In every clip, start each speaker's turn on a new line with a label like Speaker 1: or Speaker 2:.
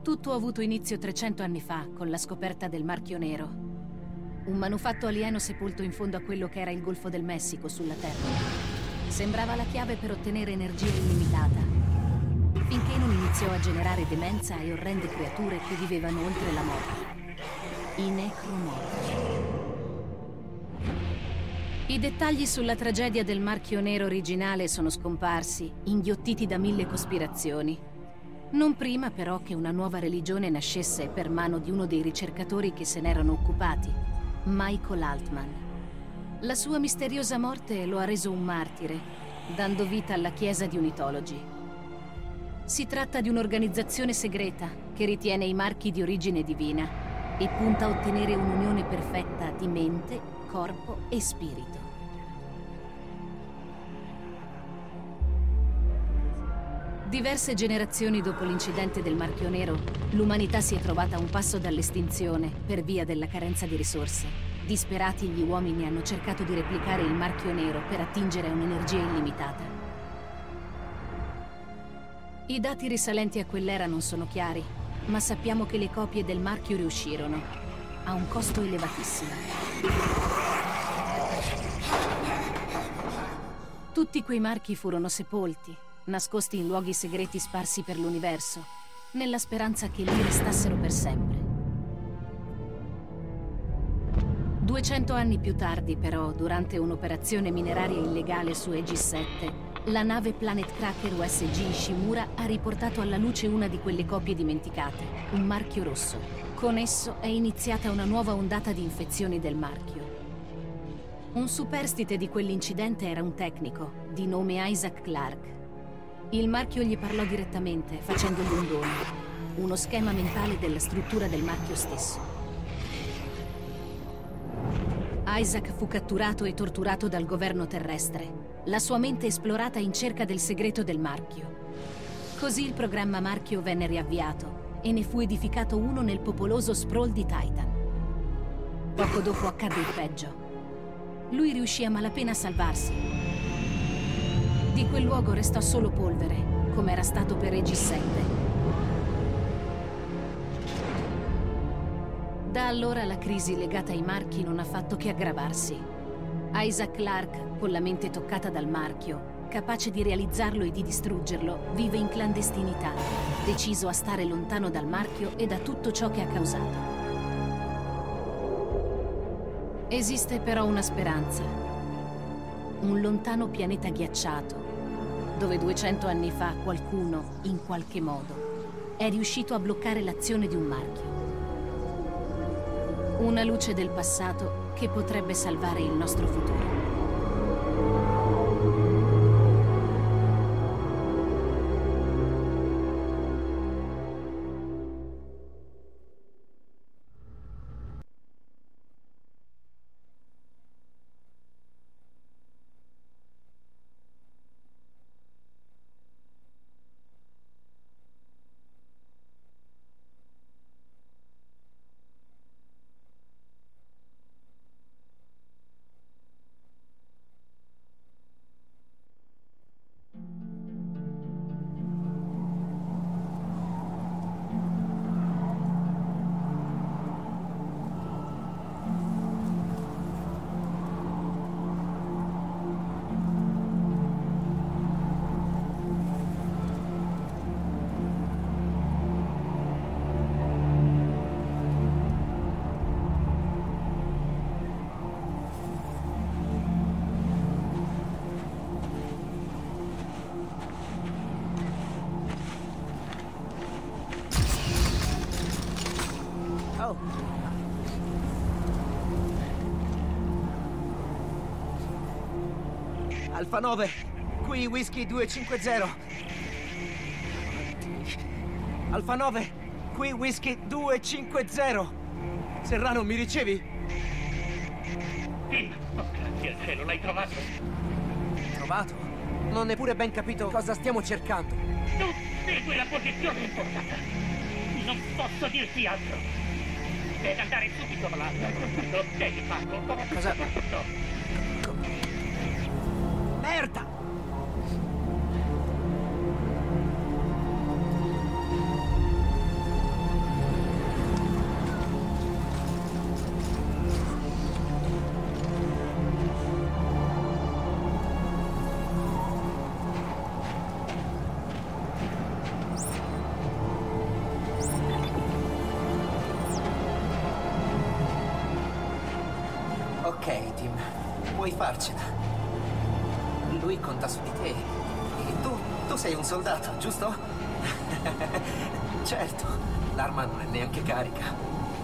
Speaker 1: Tutto ha avuto inizio 300 anni fa, con la scoperta del Marchio Nero. Un manufatto alieno sepolto in fondo a quello che era il Golfo del Messico sulla Terra. Sembrava la chiave per ottenere energia illimitata, finché non iniziò a generare demenza e orrende creature che vivevano oltre la morte. I necromorti. I dettagli sulla tragedia del Marchio Nero originale sono scomparsi, inghiottiti da 1000 cospirazioni. Non prima però che una nuova religione nascesse per mano di uno dei ricercatori che se n'erano occupati, Michael Altman. La sua misteriosa morte lo ha reso un martire, dando vita alla Chiesa di Unitology. Si tratta di un'organizzazione segreta che ritiene i marchi di origine divina e punta a ottenere un'unione perfetta di mente, corpo e spirito. Diverse generazioni dopo l'incidente del Marchio Nero, l'umanità si è trovata a un passo dall'estinzione per via della carenza di risorse. Disperati, gli uomini hanno cercato di replicare il Marchio Nero per attingere a un'energia illimitata. I dati risalenti a quell'era non sono chiari, ma sappiamo che le copie del marchio riuscirono, a un costo elevatissimo. Tutti quei marchi furono sepolti, nascosti in luoghi segreti sparsi per l'universo, nella speranza che lì restassero per sempre. 200 anni più tardi, però, durante un'operazione mineraria illegale su Aegis 7, la nave Planet Cracker USG Ishimura ha riportato alla luce una di quelle copie dimenticate, un marchio rosso. Con esso è iniziata una nuova ondata di infezioni del marchio. Un superstite di quell'incidente era un tecnico, di nome Isaac Clarke. Il marchio gli parlò direttamente, facendogli un dono, uno schema mentale della struttura del marchio stesso. Isaac fu catturato e torturato dal governo terrestre, la sua mente esplorata in cerca del segreto del marchio. Così il programma marchio venne riavviato e ne fu edificato uno nel popoloso Sprawl di Titan. Poco dopo accadde il peggio. Lui riuscì a malapena a salvarsi. Di quel luogo restò solo polvere, come era stato per Aegis 7. Da allora la crisi legata ai marchi non ha fatto che aggravarsi. Isaac Clarke, con la mente toccata dal marchio, capace di realizzarlo e di distruggerlo, vive in clandestinità, deciso a stare lontano dal marchio e da tutto ciò che ha causato. Esiste però una speranza. Un lontano pianeta ghiacciato, dove 200 anni fa qualcuno, in qualche modo, è riuscito a bloccare l'azione di un marchio. Una luce del passato che potrebbe salvare il nostro futuro.
Speaker 2: Alfa 9, qui Whisky 250. Alfa 9, qui Whisky 250. Serrano, mi ricevi?
Speaker 3: Sì, oh, grazie al cielo, l'hai trovato?
Speaker 2: Trovato? Non ho neppure ben capito cosa stiamo cercando.
Speaker 3: Tu segui la posizione impostata. Non posso dirti altro. Devi andare subito là. Devi farlo.
Speaker 2: Cosa? Merda! Ok, Tim, puoi farcela. Lui conta su di te. E tu sei un soldato, giusto? Certo, l'arma non è neanche carica.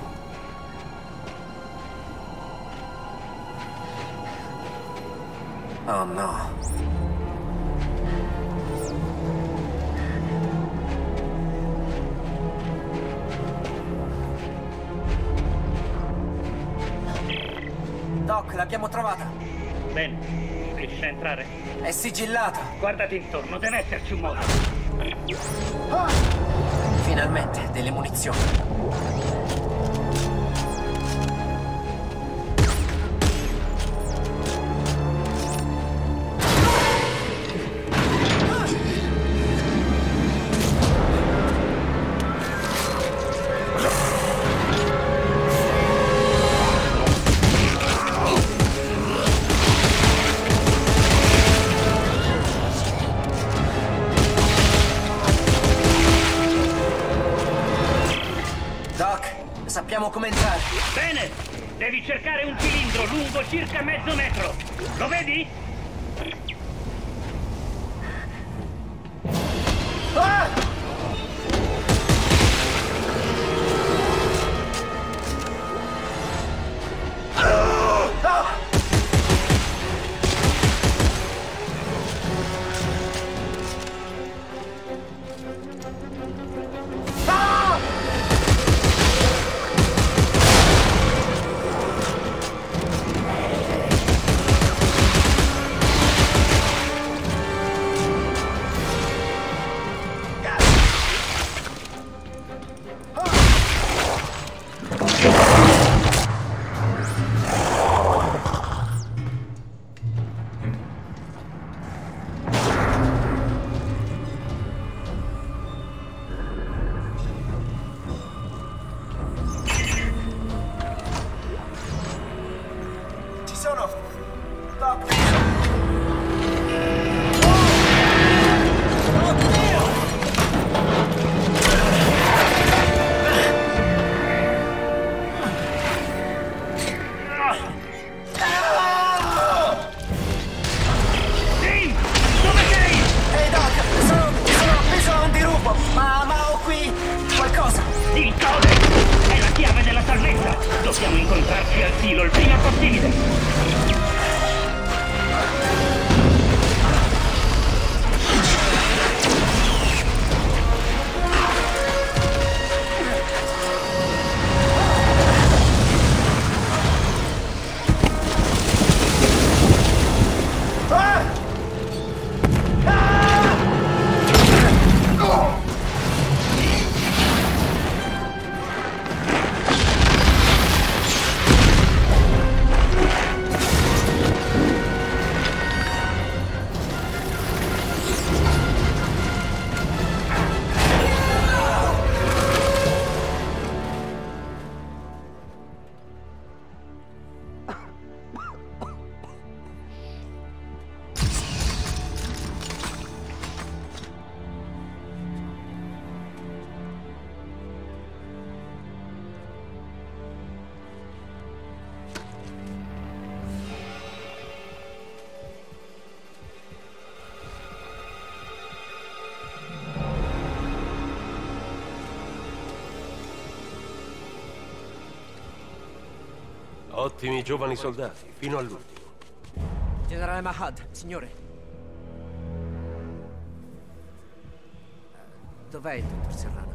Speaker 2: Oh no. Doc, l'abbiamo trovata.
Speaker 3: Bene, riesci a entrare?
Speaker 2: È sigillata.
Speaker 3: Guardati intorno, deve esserci un modo.
Speaker 2: Finalmente, delle munizioni. Sappiamo come entrare.
Speaker 3: Bene! Devi cercare un cilindro lungo circa mezzo metro. Lo vedi?
Speaker 2: Ah!
Speaker 3: Dobbiamo incontrarci al filo il prima possibile.
Speaker 4: Ottimi giovani soldati, fino all'ultimo.
Speaker 2: Generale Mahad, signore. Dov'è il dottor Serrano?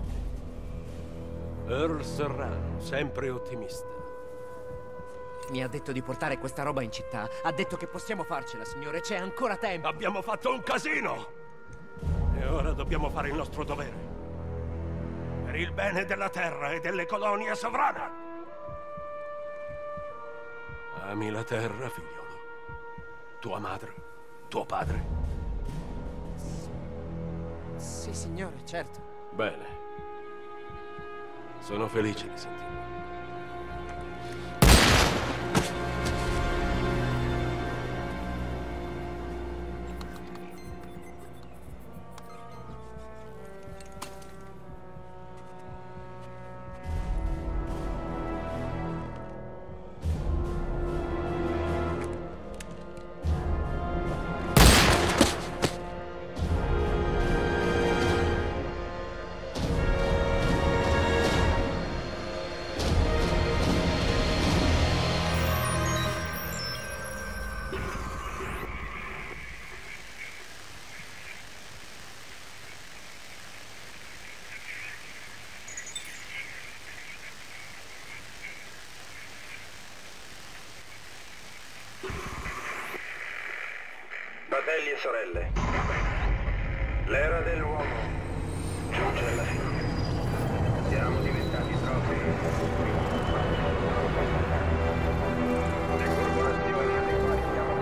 Speaker 4: Earl Serrano, sempre ottimista.
Speaker 2: Mi ha detto di portare questa roba in città. Ha detto che possiamo farcela, signore. C'è ancora tempo.
Speaker 4: Abbiamo fatto un casino! E ora dobbiamo fare il nostro dovere. Per il bene della terra e delle colonie sovrane. Ami la terra, figliolo. Tua madre, tuo padre.
Speaker 2: Sì, signore, certo.
Speaker 4: Bene. Sono felice di sentirlo.
Speaker 5: e sorelle, l'era dell'uomo giunge alla fine. Siamo diventati troppi. Le corporazioni alle quali siamo...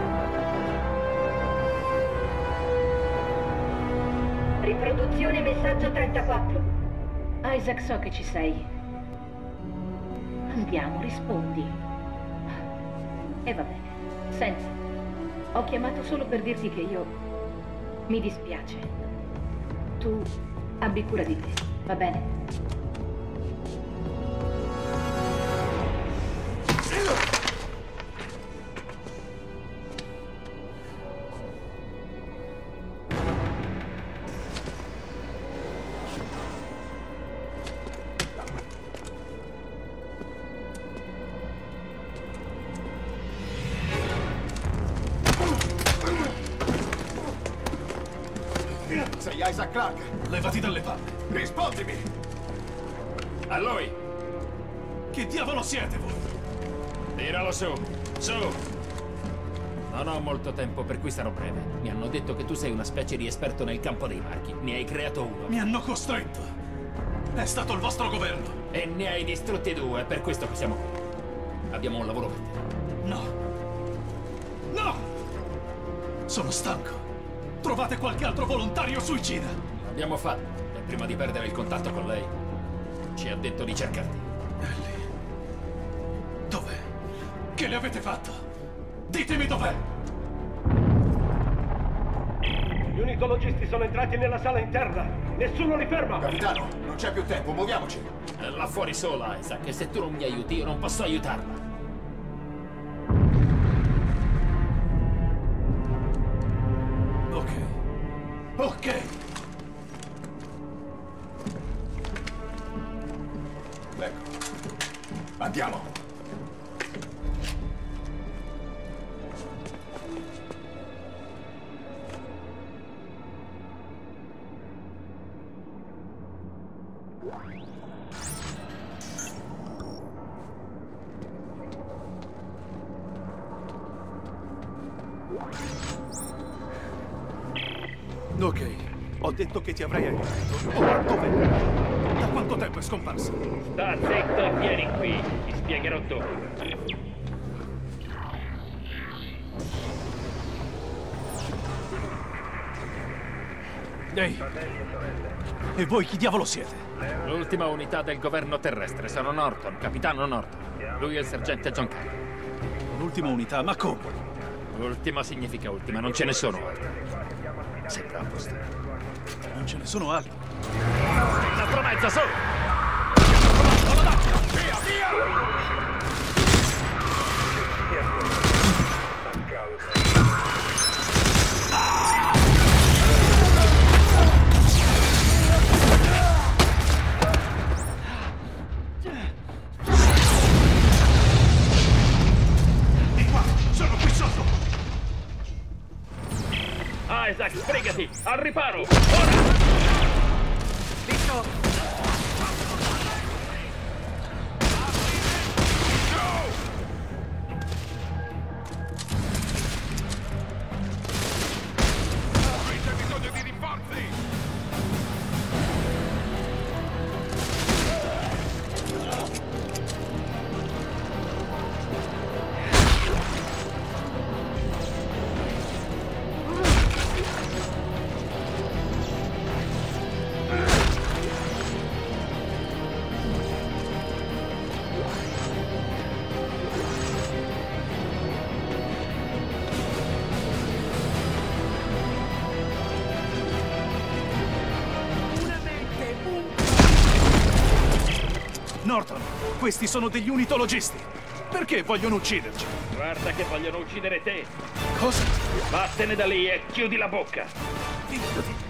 Speaker 6: Riproduzione messaggio 34.
Speaker 1: Isaac, so che ci sei. Andiamo, rispondi. E va bene. Senti, ho chiamato solo per dirti che io... mi dispiace. Tu abbi cura di te, va bene?
Speaker 7: Sei Isaac Clarke? Levati dalle palle. Rispondimi!
Speaker 8: A lui!
Speaker 7: Chi diavolo siete voi?
Speaker 8: Tiralo su! Su! Non ho molto tempo, per cui sarò breve. Mi hanno detto che tu sei una specie di esperto nel campo dei marchi. Ne hai creato uno.
Speaker 7: Mi hanno costretto. È stato il vostro governo.
Speaker 8: E ne hai distrutti due, è per questo che siamo qui. Abbiamo un lavoro per te.
Speaker 7: No. No! Sono stanco. Trovate qualche altro volontario suicida.
Speaker 8: L'abbiamo fatto. E prima di perdere il contatto con lei, ci ha detto di cercarti.
Speaker 7: Ellie. Dov'è? Che le avete fatto? Ditemi dov'è!
Speaker 4: Gli unitologisti sono entrati nella sala interna. Nessuno li ferma.
Speaker 7: Capitano, non c'è più tempo, muoviamoci.
Speaker 8: È là fuori sola, Isaac, e se tu non mi aiuti io non posso aiutarla.
Speaker 7: Ok. Ecco. Andiamo. Ok, ho detto che ti avrei aiutato. Ora dov'è? Da quanto tempo è scomparsa?
Speaker 3: Sta zitto e vieni qui, ti spiegherò dopo.
Speaker 7: Ehi, e voi chi diavolo siete?
Speaker 8: L'ultima unità del governo terrestre. Sono Norton, capitano Norton. Lui è il sergente John Carter.
Speaker 7: L'ultima unità, ma come?
Speaker 8: Ultima significa ultima, non ce ne sono altre. Sembra a posto.
Speaker 7: Non ce ne sono altri.
Speaker 8: L'altro mezzo, su!
Speaker 7: Via, via! Di qua, sono qui sotto!
Speaker 3: Isaac, sbrigati! Al riparo! Ora!
Speaker 2: Visto?
Speaker 7: Avete bisogno di rinforzi! Norton, questi sono degli unitologisti. Perché vogliono ucciderci?
Speaker 3: Guarda che vogliono uccidere te!
Speaker 7: Cosa?
Speaker 3: Vattene da lì e chiudi la bocca!
Speaker 7: Figlio di...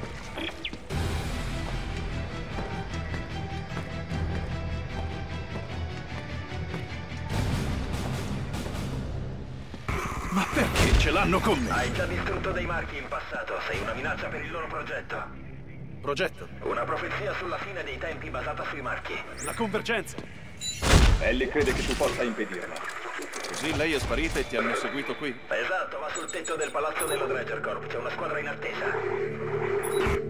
Speaker 7: Ma perché ce l'hanno con me?
Speaker 5: Hai già distrutto dei marchi in passato, sei una minaccia per il loro progetto.
Speaker 7: Progetto?
Speaker 5: Una profezia sulla fine dei tempi basata sui marchi.
Speaker 7: La convergenza.
Speaker 9: Ellie crede che tu possa impedirla.
Speaker 7: Così lei è sparita e ti hanno seguito qui?
Speaker 5: Esatto, va sul tetto del palazzo dello Dredger Corp. C'è una squadra in attesa.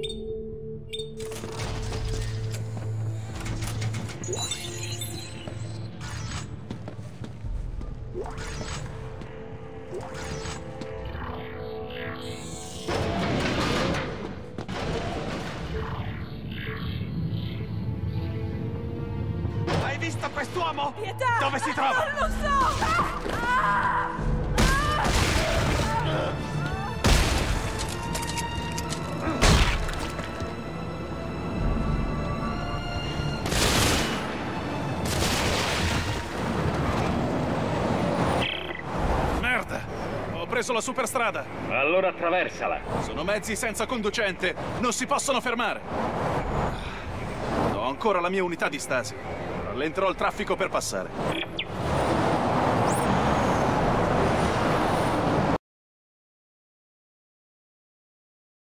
Speaker 7: Hai visto quest'uomo?
Speaker 9: Pietà!
Speaker 7: Dove si trova?
Speaker 9: Non lo so!
Speaker 7: Merda! Ho preso la superstrada.
Speaker 3: Allora attraversala.
Speaker 7: Sono mezzi senza conducente. Non si possono fermare. Ho ancora la mia unità di stasi. Rallenterò il traffico per passare.